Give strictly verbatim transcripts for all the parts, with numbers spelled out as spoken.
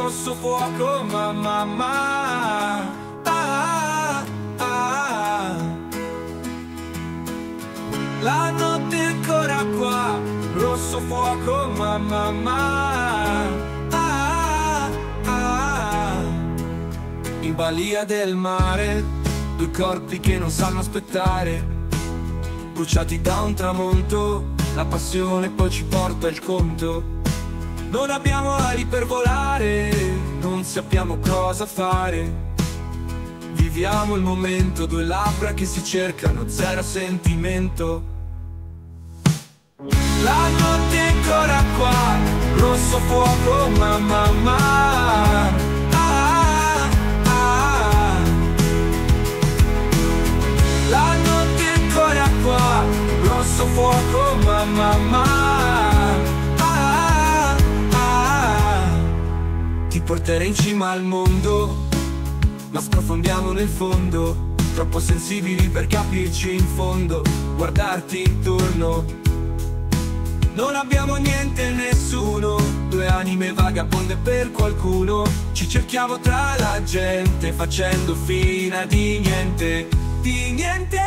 rosso fuoco, mamma, mamma. Ah, ah, ah. La notte è ancora qua, rosso fuoco, mamma, mamma. Ah, ah. In balia del mare, due corpi che non sanno aspettare, bruciati da un tramonto, la passione poi ci porta il conto. Non abbiamo ali per volare, non sappiamo cosa fare. Viviamo il momento, due labbra che si cercano, zero sentimento. La notte è ancora qua, rosso fuoco, mamma, mamma. Ah, ah. La notte è ancora qua, rosso fuoco, mamma, mamma. Ah, ah. Ti porterei in cima al mondo, ma sprofondiamo nel fondo, troppo sensibili per capirci in fondo, guardarti intorno. Non abbiamo niente e nessuno, due anime vagabonde per qualcuno. Ci cerchiamo tra la gente, facendo fina di niente, di niente.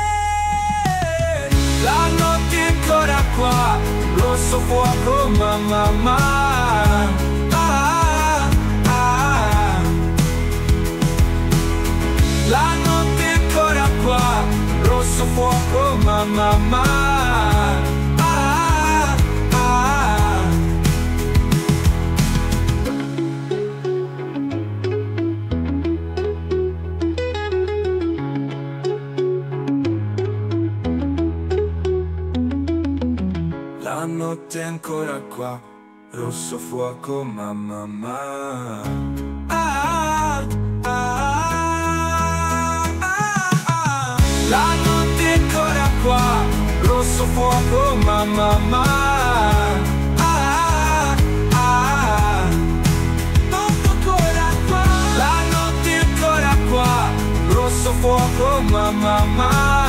La notte è ancora qua, rosso fuoco, mamma, mamma. Ah, ah. La notte è ancora qua, rosso fuoco, mamma, mamma. La notte è ancora qua, rosso fuoco, mamma, mamma. Ah, ah, ah, ah. La notte è ancora qua, rosso fuoco, mamma, mamma. Ah, ah, notte ancora qua. La notte è ancora qua, rosso fuoco, mamma, mamma.